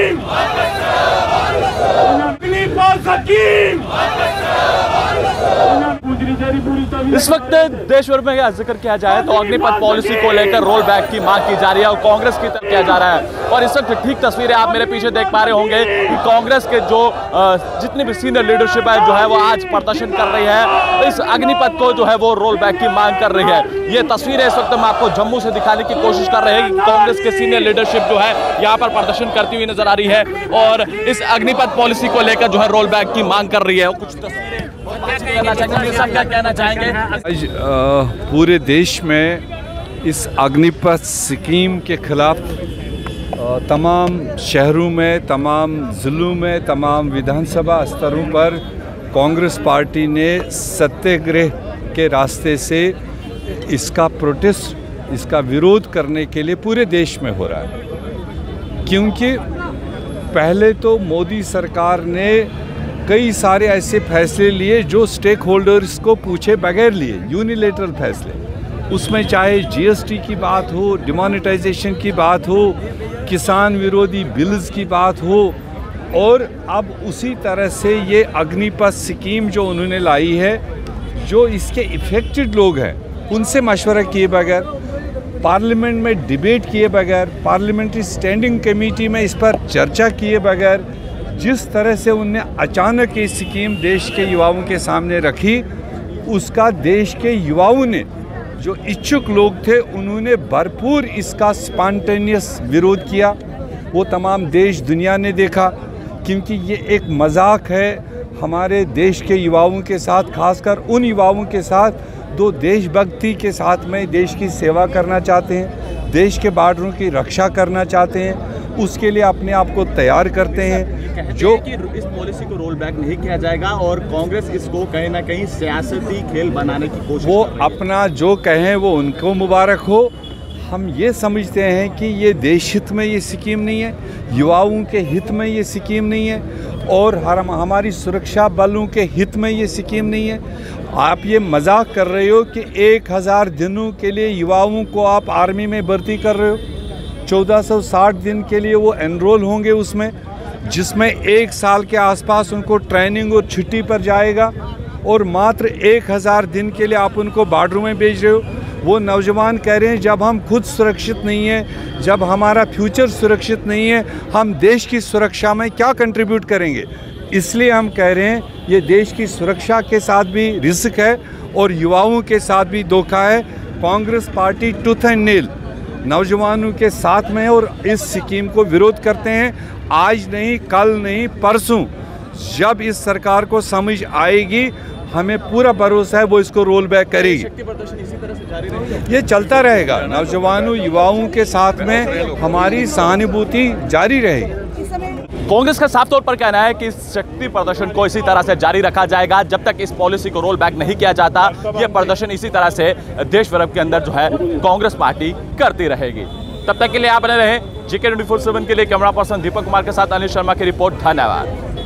हकीम, अग्निपथ हकीम। इस वक्त देश भर में अगर जिक्र किया जाए तो अग्निपथ पॉलिसी को लेकर रोल बैक की मांग की जा रही है और कांग्रेस की तरफ किया जा रहा है। और इस वक्त ठीक तस्वीरें आप मेरे पीछे देख पा रहे होंगे कि कांग्रेस के जो जितनी भी सीनियर लीडरशिप है जो है वो आज प्रदर्शन कर रही है, इस अग्निपथ को जो है वो रोल बैक की मांग कर रही है। ये तस्वीरें इस वक्त हम आपको जम्मू से दिखाने की कोशिश कर रहे हैं कि कांग्रेस के सीनियर लीडरशिप जो है यहाँ पर प्रदर्शन करती हुई नजर आ रही है और इस अग्निपथ पॉलिसी को लेकर जो है रोल बैक की मांग कर रही है। कुछ तस्वीरें क्या कहना चाहेंगे? आज पूरे देश में इस अग्निपथ स्कीम के खिलाफ तमाम शहरों में, तमाम ज़िलों में, तमाम विधानसभा स्तरों पर कांग्रेस पार्टी ने सत्याग्रह के रास्ते से इसका प्रोटेस्ट, इसका विरोध करने के लिए पूरे देश में हो रहा है। क्योंकि पहले तो मोदी सरकार ने कई सारे ऐसे फैसले लिए जो स्टेक होल्डर्स को पूछे बगैर लिए, यूनिलेटरल फैसले। उसमें चाहे जीएसटी की बात हो, डिमोनेटाइजेशन की बात हो, किसान विरोधी बिल्स की बात हो, और अब उसी तरह से ये अग्निपथ स्कीम जो उन्होंने लाई है, जो इसके इफेक्टेड लोग हैं उनसे मशवरा किए बगैर, पार्लियामेंट में डिबेट किए बगैर, पार्लियामेंट्री स्टैंडिंग कमेटी में इस पर चर्चा किए बगैर, जिस तरह से उनने अचानक ये स्कीम देश के युवाओं के सामने रखी, उसका देश के युवाओं ने, जो इच्छुक लोग थे, उन्होंने भरपूर इसका स्पॉन्टेनियस विरोध किया। वो तमाम देश दुनिया ने देखा, क्योंकि ये एक मजाक है हमारे देश के युवाओं के साथ, खासकर उन युवाओं के साथ जो देशभक्ति के साथ में देश की सेवा करना चाहते हैं, देश के बॉर्डरों की रक्षा करना चाहते हैं, उसके लिए अपने आप को तैयार करते हैं। जो कि इस पॉलिसी को रोल बैक नहीं किया जाएगा और कांग्रेस इसको कहीं ना कहीं सियासती खेल बनाने की कोशिश, वो अपना जो कहें वो उनको मुबारक हो। हम ये समझते हैं कि ये देश हित में ये स्कीम नहीं है, युवाओं के हित में ये स्कीम नहीं है, और हमारी सुरक्षा बलों के हित में ये स्कीम नहीं है। आप ये मजाक कर रहे हो कि 1000 दिनों के लिए युवाओं को आप आर्मी में भर्ती कर रहे हो, 1460 दिन के लिए वो एनरोल होंगे उसमें, जिसमें 1 साल के आसपास उनको ट्रेनिंग और छुट्टी पर जाएगा, और मात्र 1000 दिन के लिए आप उनको बॉर्डरों में भेज रहे हो। वो नौजवान कह रहे हैं जब हम खुद सुरक्षित नहीं हैं, जब हमारा फ्यूचर सुरक्षित नहीं है, हम देश की सुरक्षा में क्या कंट्रीब्यूट करेंगे। इसलिए हम कह रहे हैं ये देश की सुरक्षा के साथ भी रिस्क है और युवाओं के साथ भी धोखा है। Congress party tooth and nail नौजवानों के साथ में है और इस स्कीम को विरोध करते हैं। आज नहीं, कल नहीं, परसों जब इस सरकार को समझ आएगी, हमें पूरा भरोसा है वो इसको रोल बैक करेगी। शक्ति प्रदर्शन इसी तरह से जारी रहेगा, ये चलता रहेगा। नौजवानों, युवाओं के साथ में हमारी सहानुभूति जारी रहेगी। कांग्रेस का साफ तौर पर कहना है कि इस शक्ति प्रदर्शन को इसी तरह से जारी रखा जाएगा जब तक इस पॉलिसी को रोल बैक नहीं किया जाता। ये प्रदर्शन इसी तरह से देश भर के अंदर जो है कांग्रेस पार्टी करती रहेगी। तब तक के लिए आप बने रहें। GK 24/7 के लिए कैमरा पर्सन दीपक कुमार के साथ अनिल शर्मा की रिपोर्ट। धन्यवाद।